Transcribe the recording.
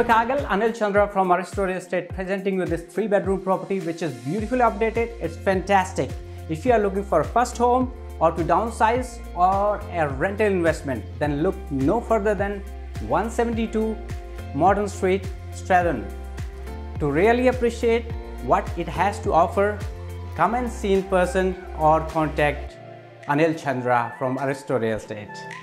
Kagal, Anil Chandra from Arizto Real Estate presenting you this 3-bedroom property which is beautifully updated. It's fantastic. If you are looking for a first home or to downsize or a rental investment, then look no further than 172 Morton Street, Strathern. To really appreciate what it has to offer, come and see in person or contact Anil Chandra from Arizto Real Estate.